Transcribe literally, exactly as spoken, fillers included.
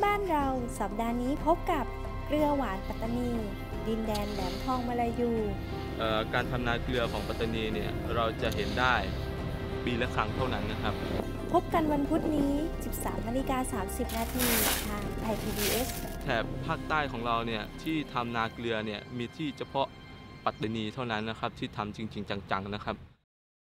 บ้านเราสัปดาห์นี้พบกับเกลือหวานปัตตานีดินแดนแหลมทองมาลายูการทำนาเกลือของปัตตานีเนี่ยเราจะเห็นได้ปีละครั้งเท่านั้นนะครับพบกันวันพุธนี้ สิบสามนาฬิกาสามสิบนาทีทางไทย พี บี เอสแถบภาคใต้ของเราเนี่ยที่ทำนาเกลือเนี่ยมีที่เฉพาะปัตตานีเท่านั้นนะครับที่ทำจริงๆจังๆนะครับ